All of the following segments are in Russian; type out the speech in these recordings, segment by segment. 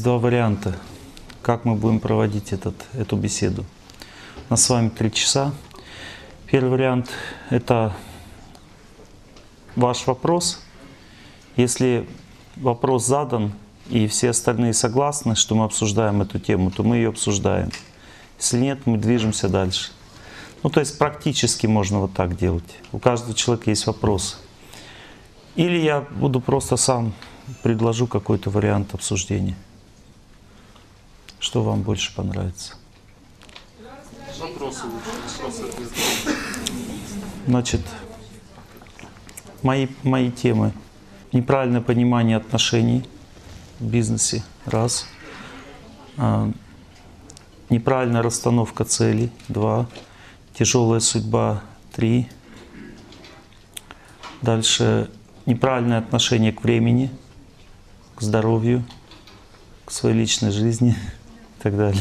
два варианта, как мы будем проводить эту беседу. У нас с вами 3 часа. Первый вариант — это ваш вопрос. Если вопрос задан, и все остальные согласны, что мы обсуждаем эту тему, то мы ее обсуждаем. Если нет, мы движемся дальше. Ну, то есть практически можно вот так делать. У каждого человека есть вопрос. Или я буду просто сам предложу какой-то вариант обсуждения. Что вам больше понравится? Вопросы. Значит, мои темы. Неправильное понимание отношений в бизнесе. Раз. Неправильная расстановка целей. 2. Тяжелая судьба. 3. Дальше неправильное отношение к времени, к здоровью, к своей личной жизни и так далее.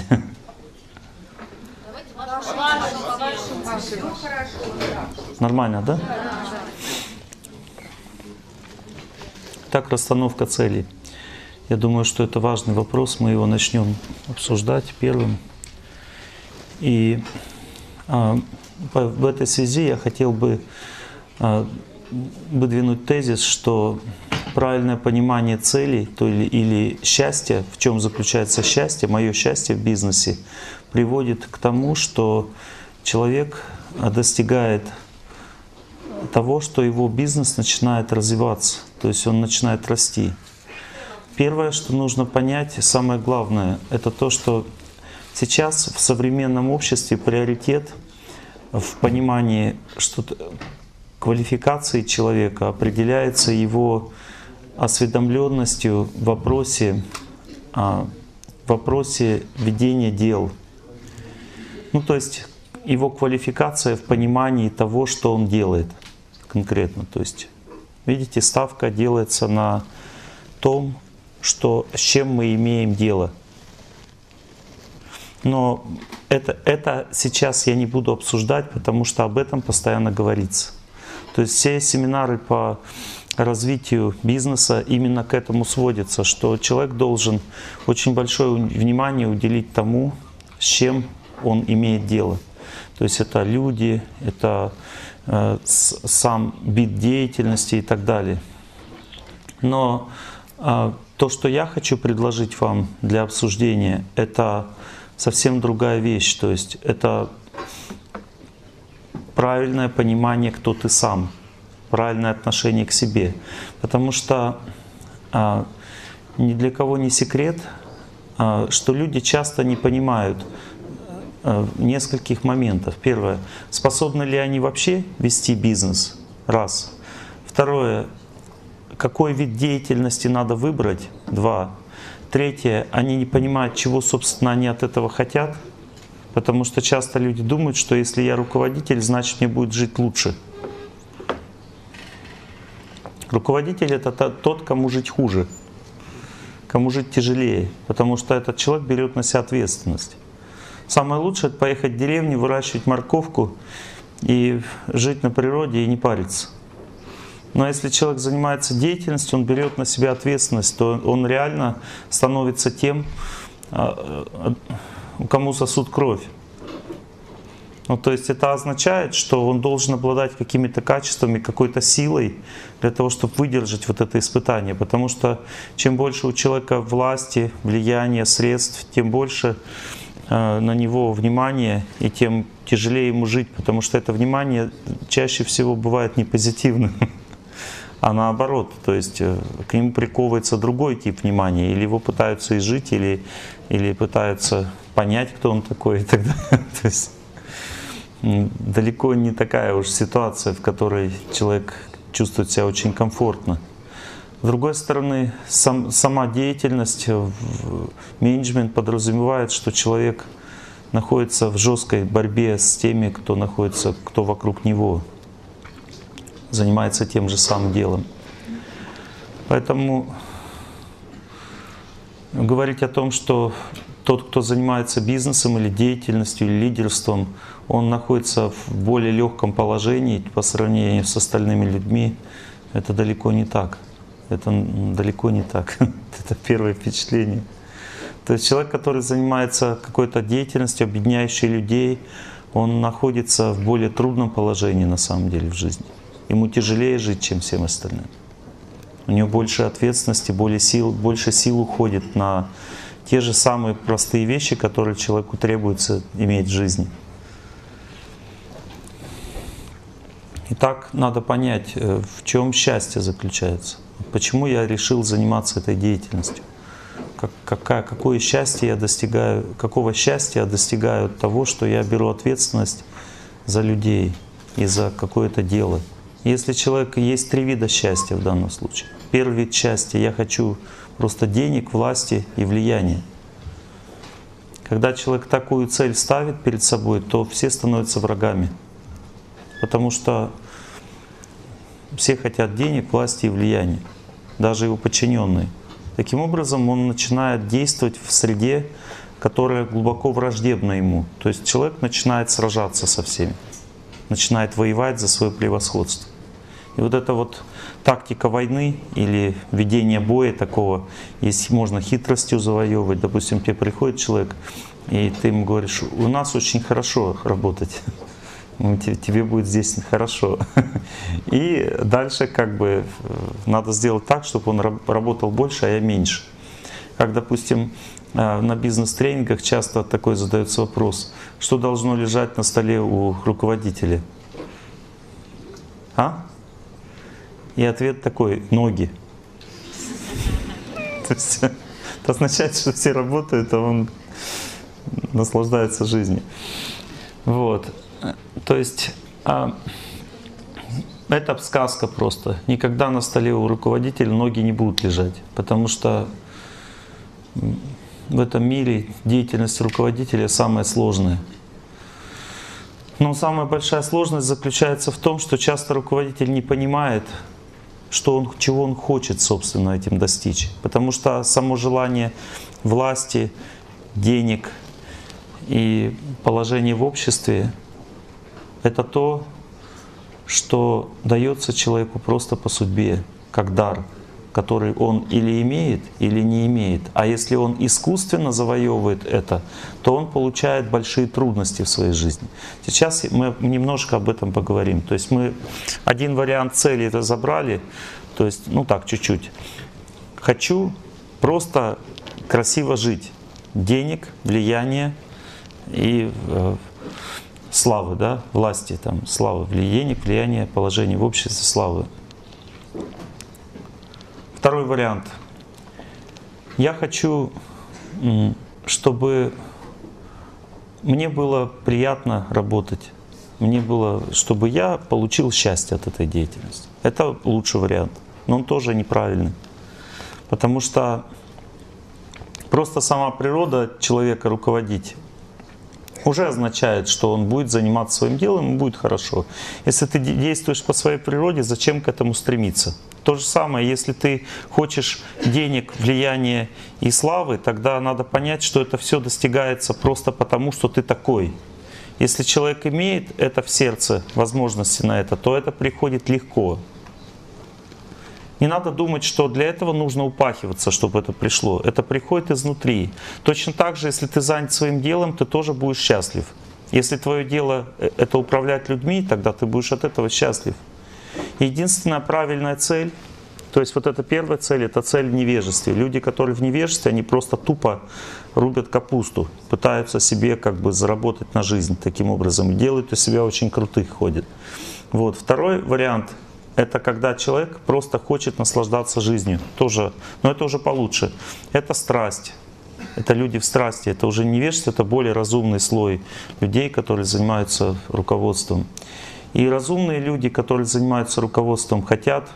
Нормально, да? Так, расстановка целей. Я думаю, что это важный вопрос, мы его начнем обсуждать первым. И в этой связи я хотел бы выдвинуть тезис, что правильное понимание целей или счастья, в чем заключается счастье, мое счастье в бизнесе, приводит к тому, что человек достигает того, что его бизнес начинает развиваться, то есть он начинает расти. Первое, что нужно понять, и самое главное, это то, что сейчас в современном обществе приоритет в понимании, что квалификации человека определяется его осведомленностью в вопросе ведения дел. Ну, то есть его квалификация в понимании того, что он делает конкретно. То есть, видите, ставка делается на том, с чем мы имеем дело. Но это сейчас я не буду обсуждать, потому что об этом постоянно говорится. То есть все семинары по развитию бизнеса именно к этому сводятся, что человек должен очень большое внимание уделить тому, с чем он имеет дело. То есть это люди, это сам вид деятельности и так далее. Но то, что я хочу предложить вам для обсуждения, это совсем другая вещь. То есть это правильное понимание, кто ты сам, правильное отношение к себе. Потому что ни для кого не секрет, что люди часто не понимают нескольких моментов. Первое, способны ли они вообще вести бизнес? Раз. Второе, какой вид деятельности надо выбрать? 2. Третье, они не понимают, чего, собственно, они от этого хотят. Потому что часто люди думают, что если я руководитель, значит мне будет жить лучше. Руководитель — это тот, кому жить хуже, кому жить тяжелее, потому что этот человек берет на себя ответственность. Самое лучшее — это поехать в деревню, выращивать морковку и жить на природе и не париться. Но если человек занимается деятельностью, он берет на себя ответственность, то он реально становится тем, кому сосут кровь. Ну, то есть это означает, что он должен обладать какими-то качествами, какой-то силой для того, чтобы выдержать вот это испытание. Потому что чем больше у человека власти, влияния, средств, тем больше на него внимания, и тем тяжелее ему жить, потому что это внимание чаще всего бывает не позитивным, а наоборот. То есть к нему приковывается другой тип внимания, или его пытаются изжить, или пытаются понять, кто он такой, и так далее. То есть далеко не такая уж ситуация, в которой человек чувствует себя очень комфортно. С другой стороны, сама деятельность, менеджмент подразумевает, что человек находится в жесткой борьбе с теми, кто вокруг него, занимается тем же самым делом. Поэтому говорить о том, что тот, кто занимается бизнесом или деятельностью, или лидерством, он находится в более легком положении по сравнению с остальными людьми, это далеко не так. Это далеко не так. Это первое впечатление. То есть человек, который занимается какой-то деятельностью, объединяющей людей, он находится в более трудном положении на самом деле в жизни. Ему тяжелее жить, чем всем остальным. У него больше ответственности, больше сил уходит на те же самые простые вещи, которые человеку требуется иметь в жизни. Итак, надо понять, в чем счастье заключается. Почему я решил заниматься этой деятельностью. Какое счастье я достигаю, какого счастья я достигаю от того, что я беру ответственность за людей и за какое-то дело. Если человек есть три вида счастья в данном случае. Первый вид счастья — я хочу просто денег, власти и влияния. Когда человек такую цель ставит перед собой, то все становятся врагами. Потому что все хотят денег, власти и влияния, даже его подчиненные. Таким образом, он начинает действовать в среде, которая глубоко враждебна ему. То есть человек начинает сражаться со всеми, начинает воевать за свое превосходство. И вот эта вот тактика войны или ведение боя такого, если можно хитростью завоевывать, допустим, тебе приходит человек, и ты ему говоришь: у нас очень хорошо работать, тебе будет здесь хорошо. И дальше как бы надо сделать так, чтобы он работал больше, а я меньше. Как, допустим, на бизнес-тренингах часто такой задается вопрос: что должно лежать на столе у руководителя? И ответ такой: ноги. То есть это означает, что все работают, а он наслаждается жизнью. Вот. То есть это сказка просто. Никогда на столе у руководителя ноги не будут лежать, потому что в этом мире деятельность руководителя самая сложная. Но самая большая сложность заключается в том, что часто руководитель не понимает, чего он хочет, собственно, этим достичь. Потому что само желание власти, денег и положения в обществе — это то, что дается человеку просто по судьбе, как дар, который он или имеет, или не имеет. А если он искусственно завоевывает это, то он получает большие трудности в своей жизни. Сейчас мы немножко об этом поговорим. То есть мы один вариант цели разобрали, то есть, ну так, чуть-чуть. Хочу просто красиво жить. Денег, влияния и славы, да, власти, там, славы, денег, влияния, положение в обществе, славы. Второй вариант. Я хочу, чтобы мне было приятно работать, чтобы я получил счастье от этой деятельности. Это лучший вариант, но он тоже неправильный. Потому что просто сама природа человека руководить уже означает, что он будет заниматься своим делом и будет хорошо. Если ты действуешь по своей природе, зачем к этому стремиться? То же самое, если ты хочешь денег, влияния и славы, тогда надо понять, что это все достигается просто потому, что ты такой. Если человек имеет это в сердце, возможности на это, то это приходит легко. Не надо думать, что для этого нужно упахиваться, чтобы это пришло. Это приходит изнутри. Точно так же, если ты занят своим делом, ты тоже будешь счастлив. Если твое дело — это управлять людьми, тогда ты будешь от этого счастлив. Единственная правильная цель, то есть вот эта первая цель — это цель в невежестве. Люди, которые в невежестве, они просто тупо рубят капусту, пытаются себе как бы заработать на жизнь таким образом, и делают из себя очень крутых, ходят. Вот. Второй вариант — это когда человек просто хочет наслаждаться жизнью. Тоже, но это уже получше. Это страсть. Это люди в страсти. Это уже невежество, это более разумный слой людей, которые занимаются руководством. И разумные люди, которые занимаются руководством, хотят,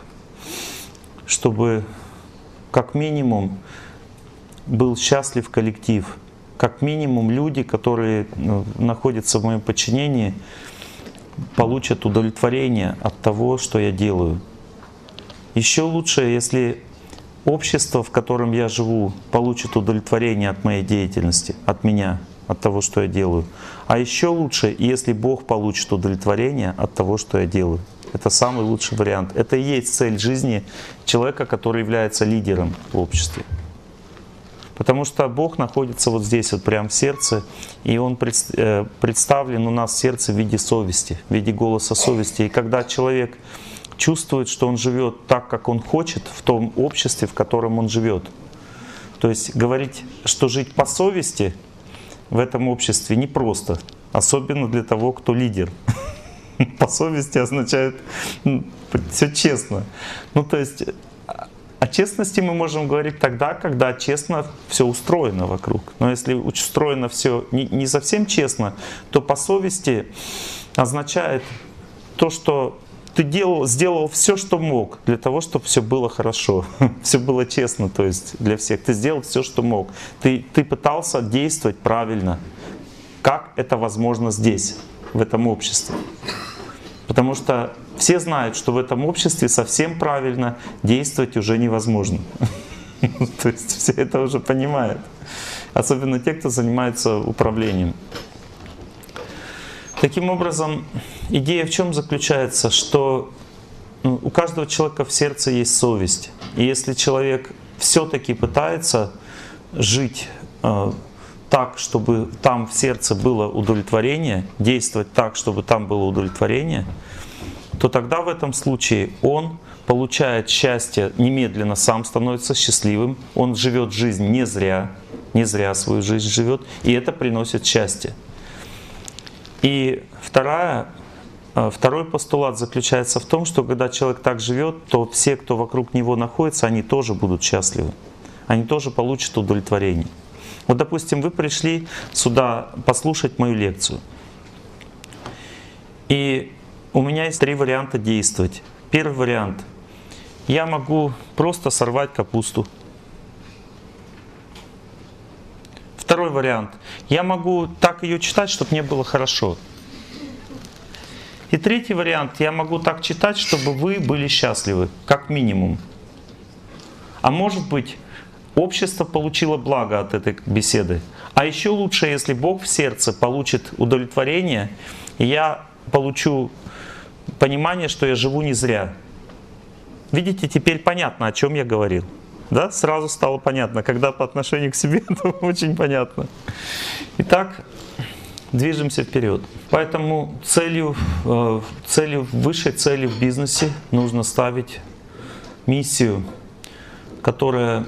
чтобы как минимум был счастлив коллектив. Как минимум люди, которые находятся в моем подчинении, получат удовлетворение от того, что я делаю. Еще лучше, если общество, в котором я живу, получит удовлетворение от моей деятельности, от меня, от того, что я делаю. А еще лучше, если Бог получит удовлетворение от того, что я делаю. Это самый лучший вариант. Это и есть цель жизни человека, который является лидером в обществе. Потому что Бог находится вот здесь, вот прямо в сердце, и Он представлен у нас в сердце в виде совести, в виде голоса совести. И когда человек чувствует, что он живет так, как он хочет, в том обществе, в котором он живет, то есть говорить, что жить по совести в этом обществе непросто, особенно для того, кто лидер. По совести означает все честно. Ну, то есть о честности мы можем говорить тогда, когда честно все устроено вокруг. Но если устроено все не совсем честно, то по совести означает то, что ты сделал все, что мог, для того, чтобы все было хорошо, все было честно, то есть для всех. Ты сделал все, что мог. Ты пытался действовать правильно, как это возможно здесь, в этом обществе. Потому что все знают, что в этом обществе совсем правильно действовать уже невозможно. То есть все это уже понимают. Особенно те, кто занимается управлением. Таким образом, идея в чем заключается? Что у каждого человека в сердце есть совесть. И если человек все-таки пытается жить так, чтобы там в сердце было удовлетворение, действовать так, чтобы там было удовлетворение, то тогда в этом случае он получает счастье немедленно, сам становится счастливым, он живет жизнь не зря свою жизнь живет, и это приносит счастье. И второй постулат заключается в том, что когда человек так живет, то все, кто вокруг него находится, они тоже будут счастливы, они тоже получат удовлетворение. Вот, допустим, вы пришли сюда послушать мою лекцию. И у меня есть 3 варианта действовать. Первый вариант. Я могу просто сорвать капусту. Второй вариант. Я могу так ее читать, чтобы мне было хорошо. И третий вариант. Я могу так читать, чтобы вы были счастливы, как минимум. А может быть, общество получило благо от этой беседы. А еще лучше, если Бог в сердце получит удовлетворение, и я получу понимание, что я живу не зря. Видите, теперь понятно, о чем я говорил. Да? Сразу стало понятно. Когда по отношению к себе, то очень понятно. Итак, движемся вперед. Поэтому высшей целью в бизнесе нужно ставить миссию, которая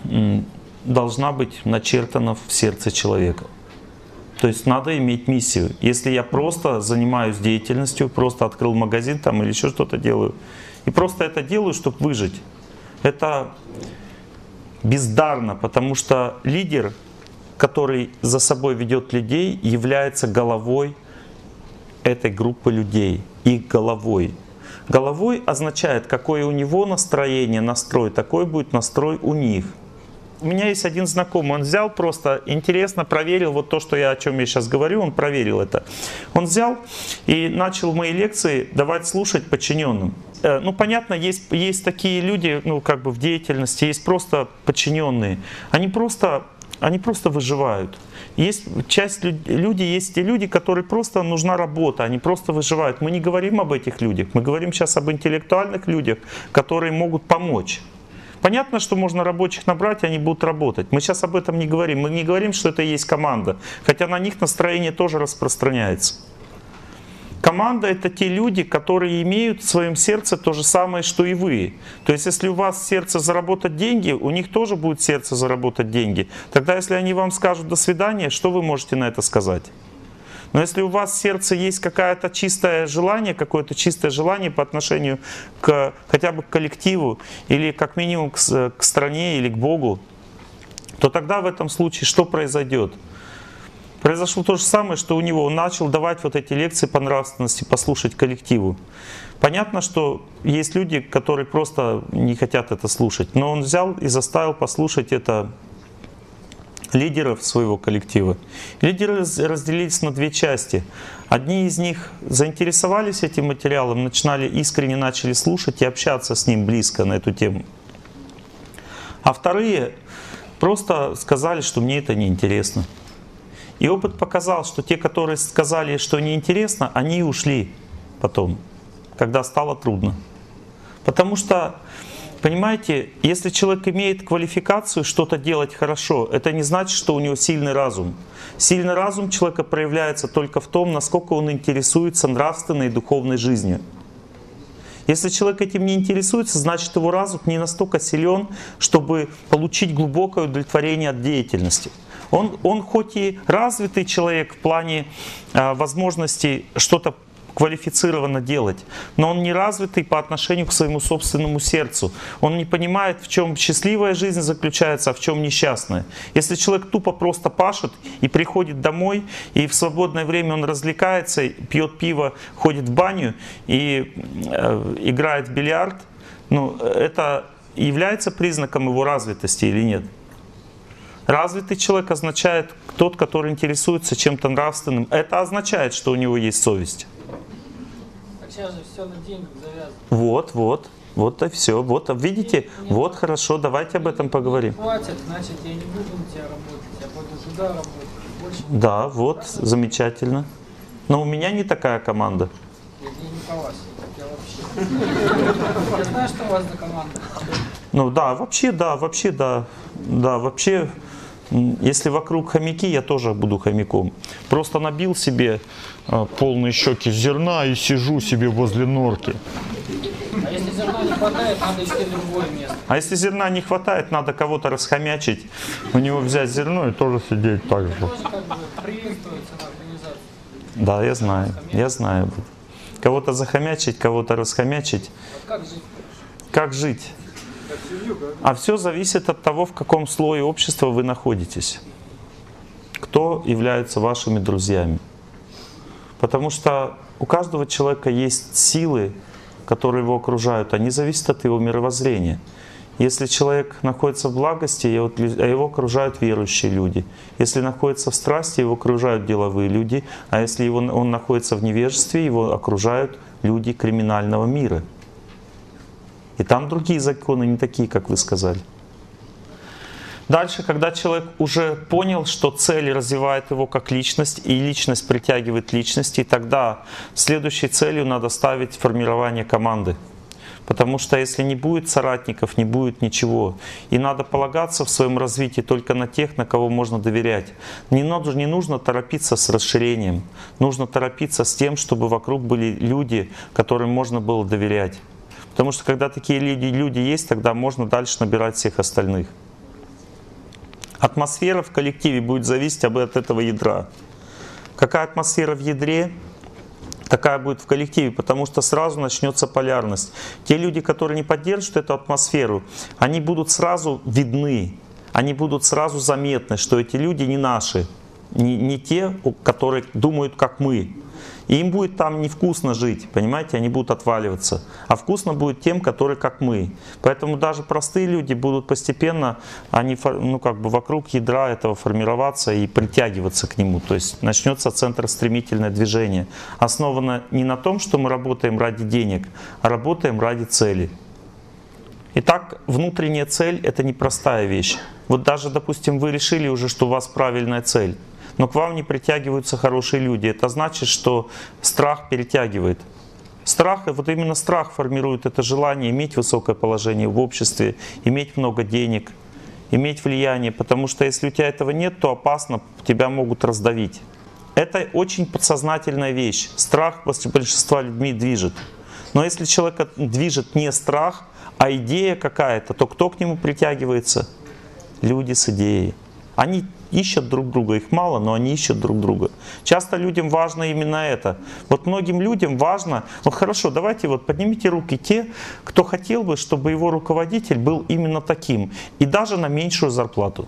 должна быть начертана в сердце человека. То есть надо иметь миссию. Если я просто занимаюсь деятельностью, просто открыл магазин там или еще что-то делаю, и просто это делаю, чтобы выжить, это бездарно, потому что лидер, который за собой ведет людей, является головой этой группы людей, их головой. Головой означает, какое у него настроение, настрой, такой будет настрой у них. У меня есть один знакомый, он взял просто, интересно, проверил вот то, что о чем я сейчас говорю, он проверил это. Он взял и начал мои лекции давать слушать подчиненным. Ну, понятно, есть такие люди, ну, как бы в деятельности, есть просто подчиненные. Они просто выживают. Есть часть людей, есть те люди, которые просто нужна работа, они просто выживают. Мы не говорим об этих людях, мы говорим сейчас об интеллектуальных людях, которые могут помочь. Понятно, что можно рабочих набрать, и они будут работать. Мы сейчас об этом не говорим. Мы не говорим, что это и есть команда. Хотя на них настроение тоже распространяется. Команда — это те люди, которые имеют в своем сердце то же самое, что и вы. То есть, если у вас в сердце заработать деньги, у них тоже будет в сердце заработать деньги. Тогда, если они вам скажут «до свидания», что вы можете на это сказать? Но если у вас в сердце есть какое-то чистое желание по отношению хотя бы к коллективу, или как минимум к стране или к Богу, то тогда в этом случае что произойдет? Произошло то же самое, что у него. Он начал давать вот эти лекции по нравственности, послушать коллективу. Понятно, что есть люди, которые просто не хотят это слушать, но он взял и заставил послушать это лидеров своего коллектива. Лидеры разделились на 2 части. Одни из них заинтересовались этим материалом, искренне начали слушать и общаться с ним близко на эту тему. А вторые просто сказали, что мне это неинтересно. И опыт показал, что те, которые сказали, что неинтересно, они ушли потом, когда стало трудно. Потому что Понимаете, если человек имеет квалификацию что-то делать хорошо, это не значит, что у него сильный разум. Сильный разум человека проявляется только в том, насколько он интересуется нравственной и духовной жизнью. Если человек этим не интересуется, значит его разум не настолько силен, чтобы получить глубокое удовлетворение от деятельности. Он хоть и развитый человек в плане возможности что-то квалифицированно делать, но он не развитый по отношению к своему собственному сердцу. Он не понимает, в чем счастливая жизнь заключается, а в чем несчастная. Если человек тупо просто пашет и приходит домой, и в свободное время он развлекается, пьет пиво, ходит в баню и играет в бильярд, ну, это является признаком его развитости или нет? Развитый человек означает тот, который интересуется чем-то нравственным. Это означает, что у него есть совесть. Сейчас же все на деньгах завязано. Вот и все. Вот, видите, вот хорошо, давайте об этом поговорим. Хватит, значит, я не буду на тебя работать, я пойду туда работать. Больше да, вот, замечательно. Но у меня не такая команда. Я не по вас, я вообще. Я знаю, что у вас за команда. Ну да, вообще, да. Да, вообще, если вокруг хомяки, я тоже буду хомяком. Просто набил себе полные щеки зерна и сижу себе возле норки. А если зерна не хватает, надо идти в другое место. А если зерна не хватает, надо кого-то расхомячить, у него взять зерно и тоже сидеть так же. Тоже как бы приветствуется на организацию. Да, я знаю. Кого-то захомячить, кого-то расхомячить. А как жить? Как жить? А все зависит от того, в каком слое общества вы находитесь. Кто является вашими друзьями. Потому что у каждого человека есть силы, которые его окружают. Они зависят от его мировоззрения. Если человек находится в благости, его окружают верующие люди. Если находится в страсти, его окружают деловые люди. А если он находится в невежестве, его окружают люди криминального мира. И там другие законы, не такие, как вы сказали. Дальше, когда человек уже понял, что цель развивает его как личность, и личность притягивает личности, тогда следующей целью надо ставить формирование команды. Потому что если не будет соратников, не будет ничего. И надо полагаться в своем развитии только на тех, на кого можно доверять. Не нужно торопиться с расширением. Нужно торопиться с тем, чтобы вокруг были люди, которым можно было доверять. Потому что когда такие люди есть, тогда можно дальше набирать всех остальных. Атмосфера в коллективе будет зависеть от этого ядра. Какая атмосфера в ядре, такая будет в коллективе, потому что сразу начнется полярность. Те люди, которые не поддержат эту атмосферу, они будут сразу видны, они будут сразу заметны, что эти люди не наши, не те, которые думают, как мы. И им будет там невкусно жить, понимаете, они будут отваливаться. А вкусно будет тем, которые как мы. Поэтому даже простые люди будут постепенно, они, вокруг ядра этого формироваться и притягиваться к нему. То есть начнется центростремительное движение. Основано не на том, что мы работаем ради денег, а работаем ради цели. Итак, внутренняя цель — это непростая вещь. Вот даже, допустим, вы решили уже, что у вас правильная цель, но к вам не притягиваются хорошие люди. Это значит, что страх перетягивает. Страх, вот именно страх формирует это желание иметь высокое положение в обществе, иметь много денег, иметь влияние. Потому что если у тебя этого нет, то опасно, тебя могут раздавить. Это очень подсознательная вещь. Страх большинства людьми движет. Но если человека движет не страх, а идея какая-то, то кто к нему притягивается? Люди с идеей. Они ищут друг друга, их мало, но они ищут друг друга. Часто людям важно именно это. Вот многим людям важно, вот хорошо, давайте вот поднимите руки те, кто хотел бы, чтобы его руководитель был именно таким, и даже на меньшую зарплату.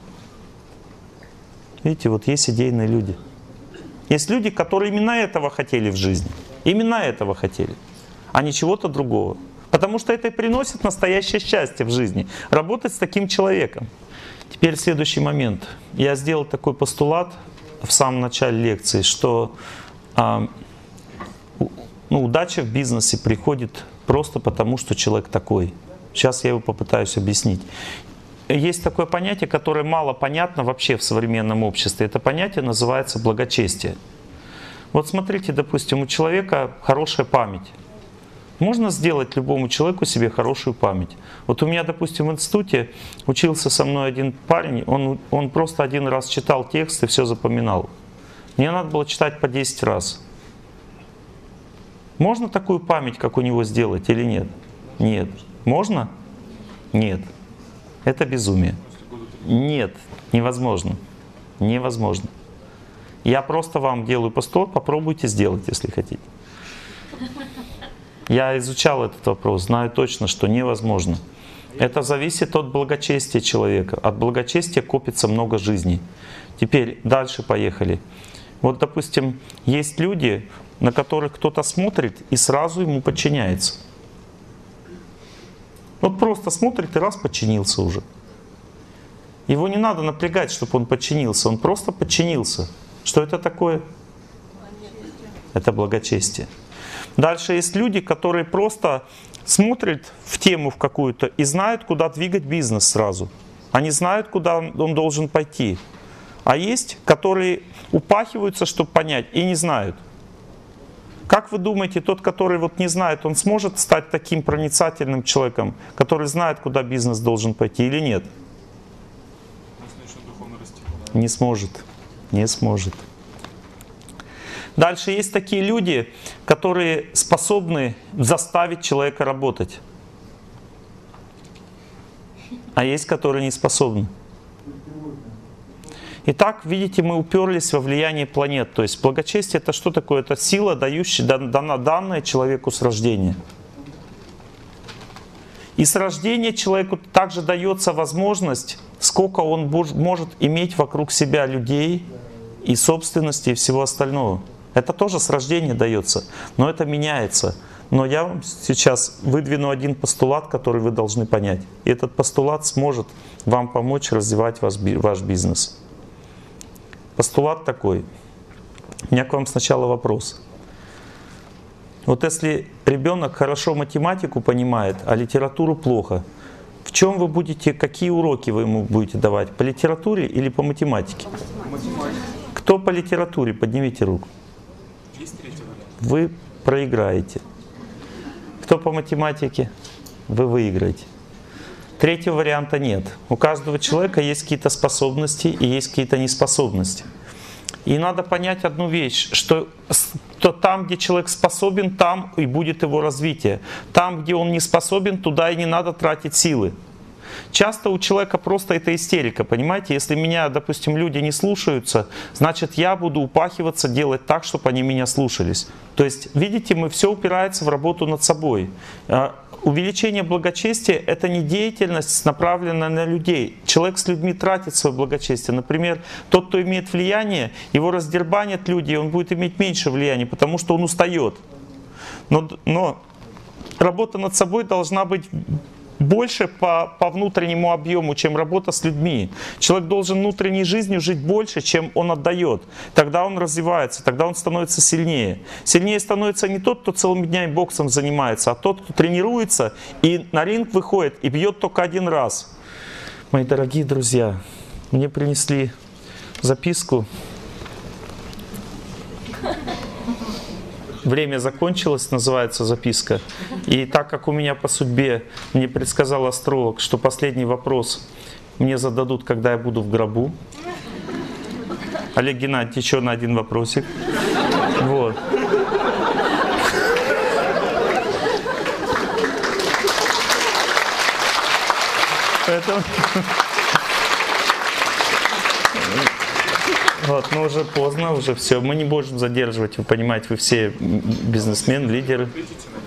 Видите, вот есть идейные люди. Есть люди, которые именно этого хотели в жизни, именно этого хотели, а не чего-то другого. Потому что это и приносит настоящее счастье в жизни, работать с таким человеком. Теперь следующий момент. Я сделал такой постулат в самом начале лекции, что удача в бизнесе приходит просто потому, что человек такой. Сейчас я его попытаюсь объяснить. Есть такое понятие, которое мало понятно вообще в современном обществе. Это понятие называется благочестие. Вот смотрите, допустим, у человека хорошая память. Можно сделать любому человеку себе хорошую память. Вот у меня, допустим, в институте учился со мной один парень, он просто один раз читал текст и все запоминал. Мне надо было читать по 10 раз. Можно такую память, как у него, сделать или нет? Нет. Можно? Нет. Это безумие. Нет, невозможно. Невозможно. Я просто вам делаю постулат, попробуйте сделать, если хотите. Я изучал этот вопрос, знаю точно, что невозможно. Это зависит от благочестия человека. От благочестия копится много жизней. Теперь дальше поехали. Вот, допустим, есть люди, на которых кто-то смотрит и сразу ему подчиняется. Вот просто смотрит и раз подчинился уже. Его не надо напрягать, чтобы он подчинился. Он просто подчинился. Что это такое? Это благочестие. Дальше есть люди, которые просто смотрят в тему в какую-то и знают, куда двигать бизнес сразу. Они знают, куда он должен пойти. А есть, которые упахиваются, чтобы понять, и не знают. Как вы думаете, тот, который вот не знает, он сможет стать таким проницательным человеком, который знает, куда бизнес должен пойти или нет? Не сможет. Не сможет. Дальше есть такие люди, которые способны заставить человека работать. А есть, которые не способны. Итак, видите, мы уперлись во влияние планет. То есть благочестие — это что такое? Это сила, дающая, данная человеку с рождения. И с рождения человеку также дается возможность, сколько он может иметь вокруг себя людей и собственности и всего остального. Это тоже с рождения дается, но это меняется. Но я вам сейчас выдвину один постулат, который вы должны понять. И этот постулат сможет вам помочь развивать ваш бизнес. Постулат такой. У меня к вам сначала вопрос. Вот если ребенок хорошо математику понимает, а литературу плохо, в чем вы будете, какие уроки вы ему будете давать? По литературе или по математике? Кто по литературе? Поднимите руку. Вы проиграете. Кто по математике? Вы выиграете. Третьего варианта нет. У каждого человека есть какие-то способности и есть какие-то неспособности. И надо понять одну вещь, что там, где человек способен, там и будет его развитие. Там, где он не способен, туда и не надо тратить силы. Часто у человека просто это истерика, понимаете? Если меня, допустим, люди не слушаются, значит, я буду упахиваться, делать так, чтобы они меня слушались. То есть, видите, все упирается в работу над собой. Увеличение благочестия — это не деятельность, направленная на людей. Человек с людьми тратит свое благочестие. Например, тот, кто имеет влияние, его раздербанят люди, и он будет иметь меньше влияния, потому что он устает. Но работа над собой должна быть больше по внутреннему объему, чем работа с людьми. Человек должен внутренней жизнью жить больше, чем он отдает. Тогда он развивается, тогда он становится сильнее. Сильнее становится не тот, кто целыми днями боксом занимается, а тот, кто тренируется и на ринг выходит и бьет только один раз. Мои дорогие друзья, мне принесли записку. «Время закончилось», называется записка. И так как у меня по судьбе, мне предсказал астролог, что последний вопрос мне зададут, когда я буду в гробу. Олег Геннадьевич, еще на один вопросик. Вот. Поэтому... Вот, но уже поздно, уже все. Мы не можем задерживать, вы понимаете, вы все бизнесмены, лидеры.